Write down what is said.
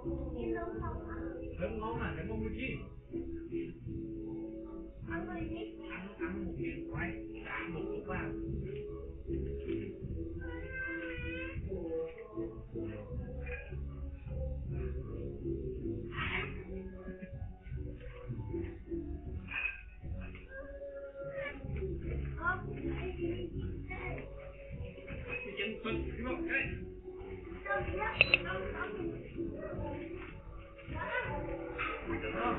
Đừng ngon à, đừng ngon cái chi. Ăn một miếng quay, đã một chút vào. Cái chân phật, đi vào cái. Đó.